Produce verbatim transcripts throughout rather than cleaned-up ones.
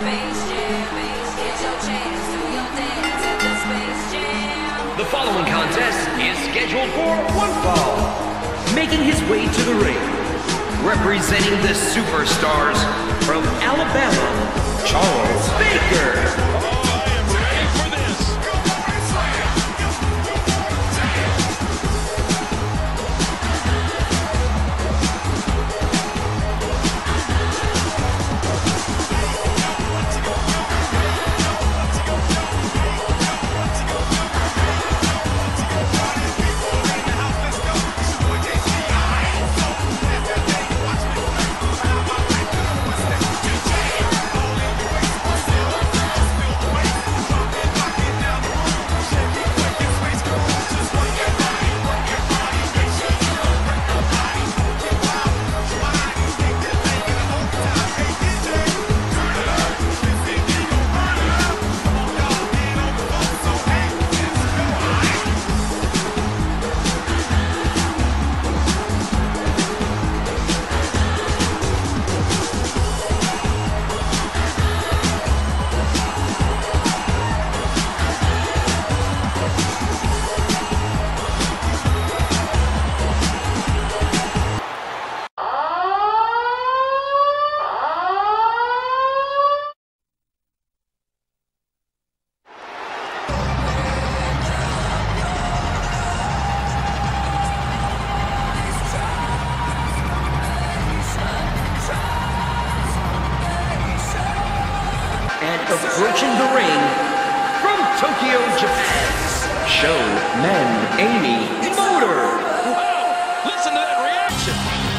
The following contest is scheduled for one fall. Making his way to the ring, representing the superstars from Alabama, Charles Baker. Approaching the ring from Tokyo, Japan, Sho Men Amy Motor. Wow, listen to that reaction.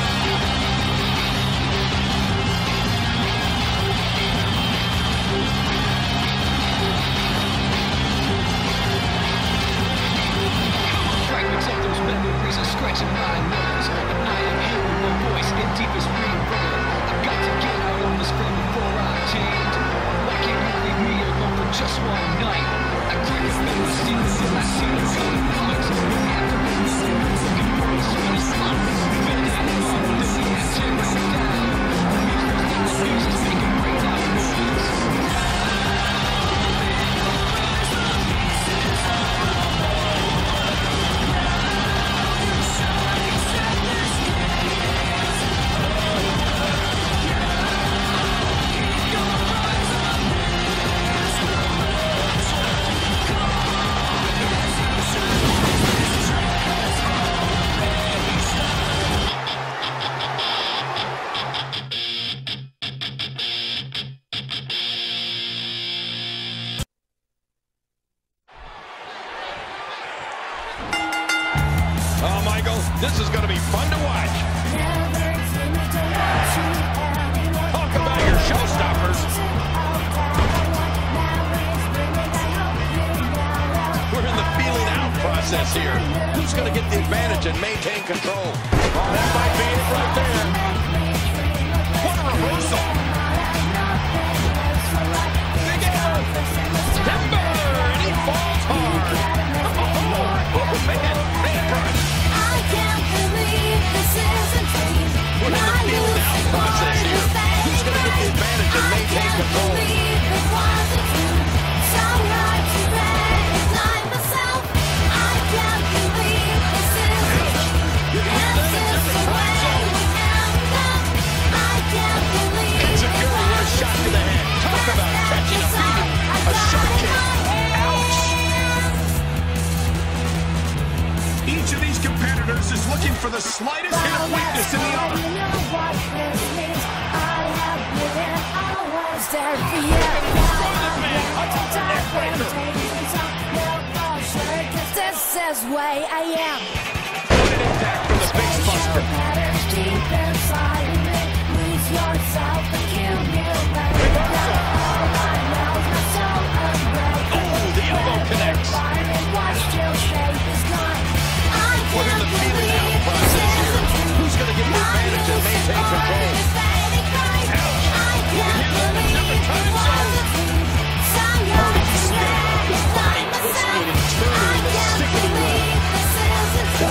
Fragments of those memories are scratching my nose, and I am hearing my voice in deepest reverb. I've got to get out on this film before I change. Why can't you leave me alone for just one night? I can't remember seeing this in my scene of color points. We have to be looking for the sweetest love. Build it up, then we have to tear it down. The music's making great out movies. Oh, Michael, this is going to be fun to watch. Talk about your showstoppers. We're in the feeling out process here. Who's going to get the advantage and maintain control? Oh, that might be it right there. What a reversal. Big arrow. Timber, and he falls hard. Oh, oh man. We're in the feeling out process here. Who's going to get the advantage and maintain control? It's a very nice shot to the head. Talk about catching a beating. A sharp kick. Ouch! Each of these competitors is looking for the slightest hint of weakness in the other. This is way I am. What an impact from the face buster. Deep inside of me, lose yourself and kill me. Oh, the elbow connects. We're in the feeling out process here. Who's going to get the advantage and maintain control? Ouch. You can hear that in different time zones. The body twisting and turning in the sick of the world.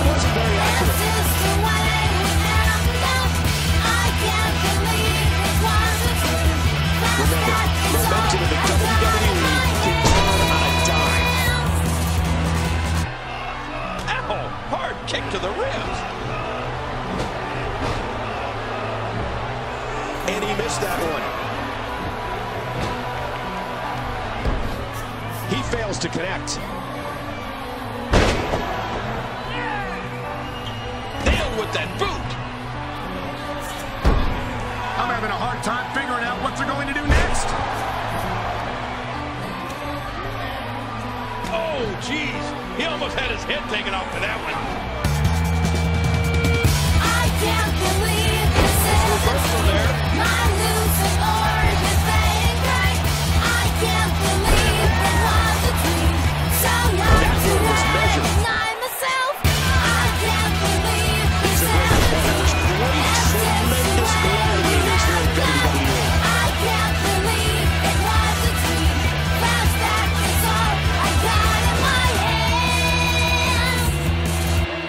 fails to connect. Nailed with that boot. I'm having a hard time figuring out what they're going to do next. Oh, jeez. He almost had his head taken off for that one. I can't believe this is Reversal there. my losing or defeating great. I can't believe it was a dream. So young That's to what was measured. recognize myself. I can't believe this is Tremendous gladiators here in W W E. I can't believe it was a dream. Flashback is all I got in my hands.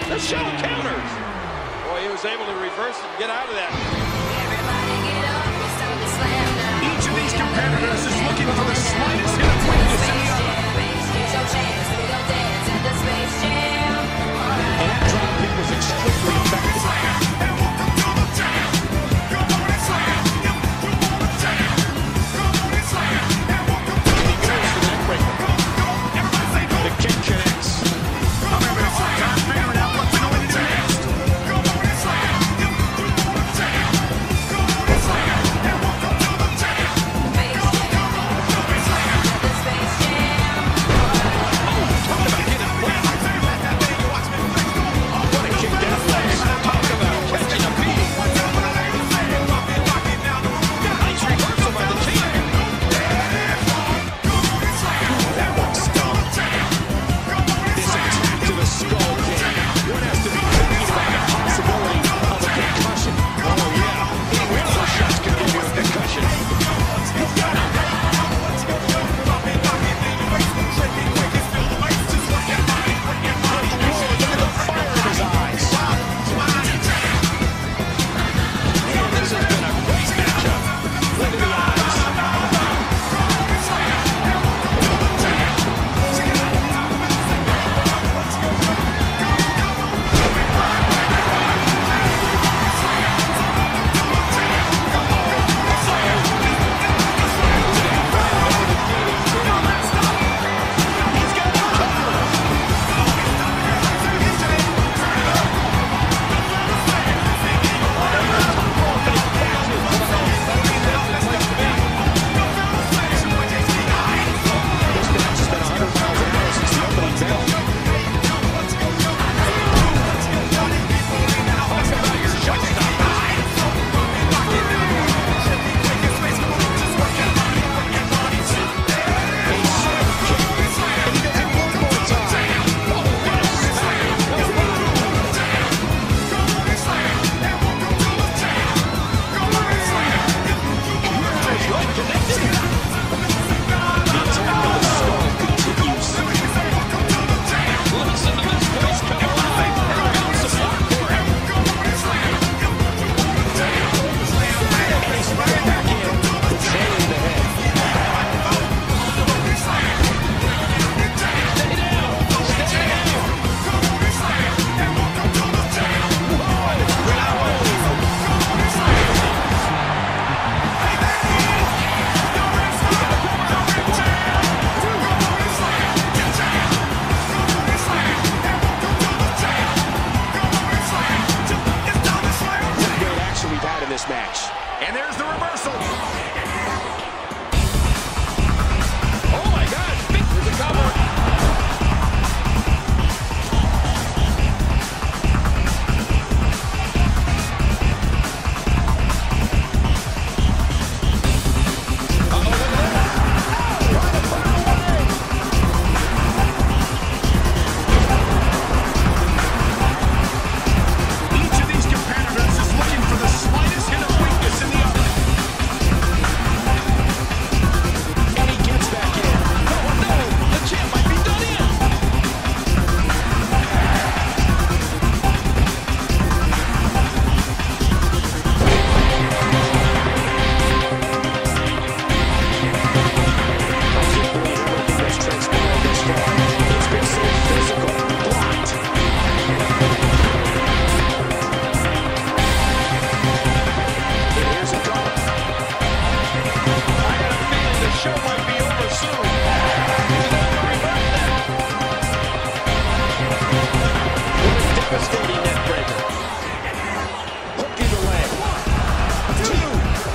devastating neck breaker. Hook in the leg. Two.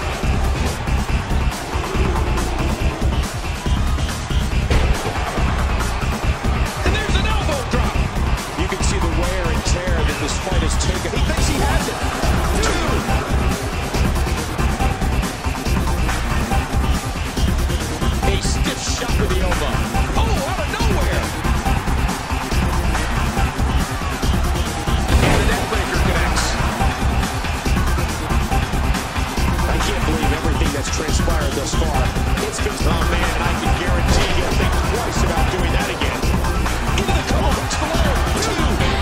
And there's an elbow drop. You can see the wear and tear that this fight has taken. He thinks he has it. Two. A stiff shot with the elbow. Oh, out of nowhere. And the neck breaker connects. I can't believe everything that's transpired thus far. It's been, oh man, and I can guarantee you'll think twice about doing that again. Into the cover, hooks the leg. Two.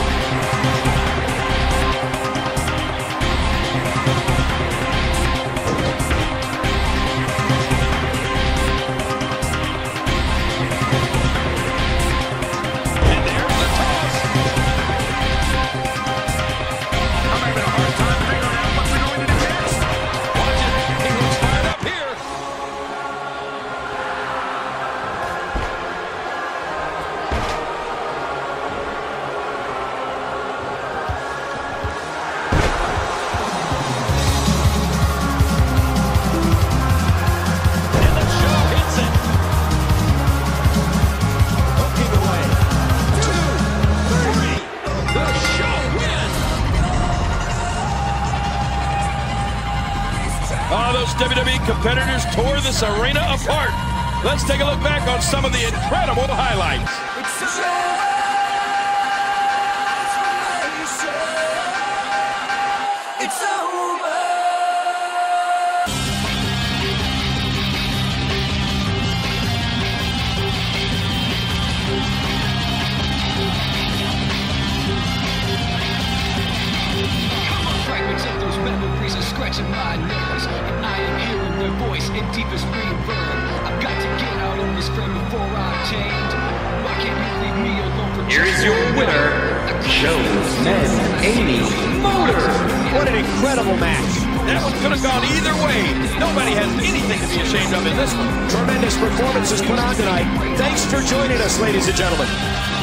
Oh, those W W E competitors tore this arena apart. Let's take a look back on some of the incredible highlights. It's over. Fragments of those memories are scratching my nerves, and I am hearing their voice in deepest reverb. I've got to get out on this frame before I'm chained. Why can't you leave me alone for Here just is your one winner, night? Jones Men Amy Motor. What an incredible match. That one could have gone either way. Nobody has anything to be ashamed of in this one. Tremendous performances put on tonight. Thanks for joining us, ladies and gentlemen.